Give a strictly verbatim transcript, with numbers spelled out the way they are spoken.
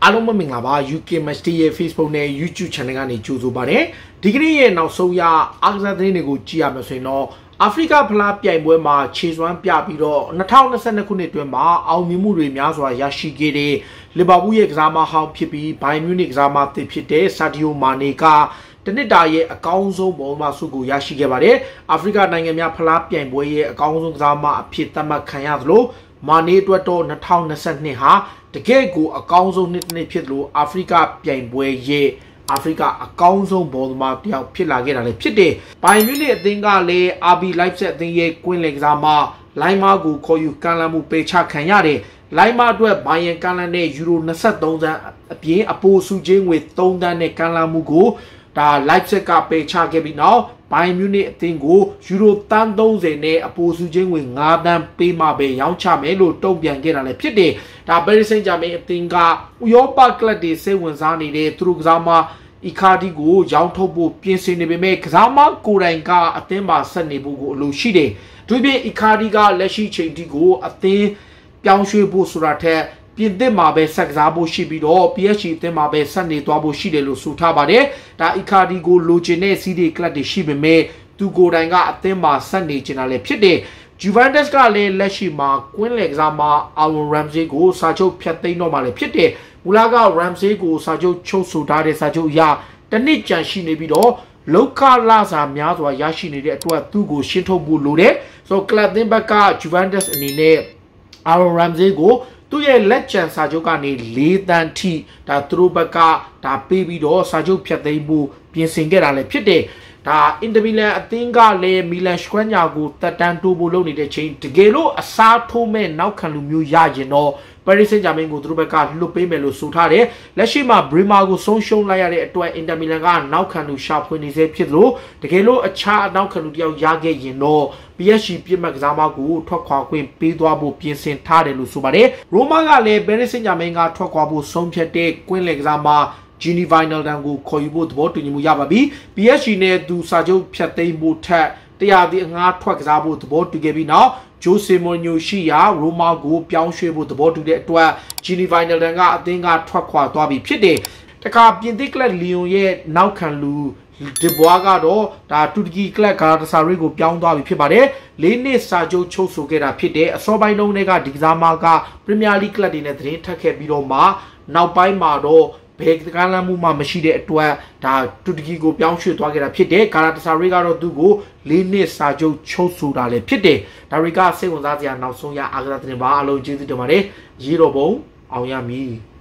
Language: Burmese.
အားလုံးမင်္ဂလာပါ U K Match ရဲ့ Facebook နဲ့ YouTube Channel ကနေကြိုဆိုပါတယ်ဒီကနေ့ရဲ့နောက်ဆုံးရအားကစားသတင်းတွေကိုကြည့်ရမယ်ဆိုရင်တော့အာဖရိကဖလားပြိုင်ပွဲမှာခြေစွမ်းပြပြီးတော့၂၀၂၂ခုနှစ်အတွင်းမှာအောင်မြင်မှုတွေများစွာရရှိခဲ့တဲ့လီဗာပူးရဲ့ကစားမဟောင်းဖြစ်ပြီးဘိုင်မြူနစ်ကစားမသစ်ဖြစ်တဲ့ဆာဒီယိုမာနေကတနစ်တာရဲ့အကောင်းဆုံးဘောလုံးမဆုကိုရရှိခဲ့ပါတယ်အာဖရိကနိုင်ငံများဖလားပြိုင်ပွဲရဲ့အကောင်းဆုံးကစားမအဖြစ်သတ်မှတ်ခံရသလိုမာနေအတွက်တော့၂၀၂၂ဟာတကယ်ကိုအကောင်းဆုံးနှစ်တစ်နှစ်ဖြစ်လို့အာဖရိကပြိုင်ပွဲရဲ့အာဖရိကအကောင်းဆုံးဘောလုံးမတယောက်ဖြစ်လာခဲ့တာလည်းဖြစ်တယ်။ဘိုင်မြူနစ်အသင်းကလည်း R B Leipzig အသင်းရဲ့ကွင်းလင်ကစားမလိုင်းမာကိုခေါ်ယူကန်လန်မှုပေးချခံရတယ်။လိုင်းမာအတွက်ဘိုင်ယန်ကန်လန်နဲ့ယူရို၂၃သန်းအပြင်အပိုစုချင်းငွေ၃သန်းနဲ့ကန်လန်မှုကိုဒါ Leipzig ကပေးချခဲ့ပြီးနောက်ဘိုင်မြူနစ်အသင်းကိုယူရိုသန်း၃၀နဲ့အပိုစုချင်းငွေ၅သန်းပေးမှပဲရောင်းချမယ်လို့တုံ့ပြန်ခဲ့တာလည်းဖြစ်တယ်။ဒါ Paris Saint-Germain အသင်းကဥရောပကလပ်တွေစိတ်ဝင်စားနေတဲ့သူတို့ကစားမအီကာဒီကိုရောင်းထုတ်ဖို့ပြင်ဆင်နေပေမဲ့ကစားမကိုယ်တိုင်ကအသင်းမှာဆက်နေဖို့ကိုအလိုရှိတယ်။သူပြင်အီကာဒီကလက်ရှိချိန်ထိကိုအသင်းပြောင်းရွှေ့ဖို့ဆိုတာထက်ပြင်သစ်မှာပဲဆက်ကစားဖို့ရှိပြီးတော့ P S G အသင်းမှာပဲဆက်နေသွားဖို့ရှိတယ်လို့ဆိုထားပါတယ်။ဒါအီကာဒီကိုလိုချင်တဲ့စီးဒီကလပ်တွေရှိပေမဲ့သူကိုယ်တိုင်ကအသင်းမှာဆက်နေချင်တာလည်းဖြစ်တယ်။ Juventus ကလည်းလက်ရှိမှာကွင်းလယ်ကစားမ Aaron Ramsey ကိုစာချုပ်ဖြတ်သိမ်းတော့မှလည်းဖြစ်တယ်။မူလက Ramsey ကိုစာချုပ်ချုပ်ဆိုထားတဲ့စာချုပ်အရတနစ်ကြံရှိနေပြီးတော့လောက်ခလာစာများစွာရရှိနေတဲ့အတွက်သူ့ကိုရှင်းထုတ်ဖို့လိုတယ်။ဆိုကလပ်သင်းဘက်က Juventus အနေနဲ့ Aaron Ramsey ကိုသူ့ရဲ့လက်ကျန်စာချုပ်ကနေ၄သန်းထိဒါသူတို့ဘက်ကဒါပေးပြီးတော့စာချုပ်ဖြတ်သိမ်းဖို့ပြင်ဆင်ခဲ့တာလည်းဖြစ်တယ်။ဒါအင်တာမီလန်အသင်းကလည်းမီလန်ရှ်ခွညာကိုတက်တန်းတိုးဖို့လုပ်နေတဲ့ချိန်တကယ်လို့အစားထိုးမဲ့နောက်ခံလူမျိုးရရင်တော့Paris Saint-Germain ကိုသူတို့ဘက်ကလွတ်ပေးမယ်လို့ဆိုထားတယ်။လက်ရှိမှာ Bremer ကိုဆုံးရှုံးလိုက်ရတဲ့အတွက်အင်တာမီလန်ကနောက်ခံလူရှာဖွေနေစေဖြစ်လို့တကယ်လို့အခြားနောက်ခံလူတယောက်ရခဲ့ရင်တော့ P S G ပြစ်မှတ်ကစားမကိုထွက်ခွာခွင့်ပေးသွားဖို့ပြင်ဆင်ထားတယ်လို့ဆိုပါတယ်။ Roma ကလည်း Paris Saint-Germain ကထွက်ခွာဖို့ဆုံးဖြတ်တဲ့ကွင်းလယ်ကစားမGini Wijnaldum ကိုခေါ်ယူဖို့သဘောတူညီမှုရပါပြီ။ P S G နဲ့သူစာချုပ်ဖြတ်သိမ်းဖို့ထက်တရားသည့်အငှားထွက်ကစားဖို့သဘောတူခဲ့ပြီးနောက်Jose Mourinho ရှိရာ Roma ကိုပြောင်းရွှေ့ဖို့သဘောတူတဲ့အတွက် Gini Wijnaldum ကအသင်းကထွက်ခွာသွားပြီဖြစ်တယ်။တခါပြင်သစ်ကလပ်လီယွန်ရဲ့နောက်ခံလူဒီဘွားကတော့ဒါတူတကီကလပ်ဂါတာဆာရီကိုပြောင်းသွားပြီဖြစ်ပါတယ်။လေးနှစ်စာချုပ်ချုပ်ဆိုခဲ့တာဖြစ်တယ်။အစောပိုင်းတုန်းကဒီကစားမကပရီးမီယာလိကလပ်တွေနဲ့သတင်းထပ်ခဲ့ပြီးတော့မှနောက်ပိုင်းမှာတော့ဘယ်ကလမ်းမှုမှမရှိတဲ့အတွက်ဒါတူတကီကိုပြောင်းရွှေ့သွားခဲ့တာဖြစ်တယ်။ဂါတာဆာရီကတော့သူ့ကိုလေးနှစ်စာချုပ်ချုပ်ဆိုတာလည်းဖြစ်တယ်။ဒါတွေကစိတ်ဝင်စားစရာနောက်ဆုံးရအားကစားသတင်းပါအလုံးကျေးဇူးတင်ပါတယ်။ရေတော်ဘုံအောင်ရမည်။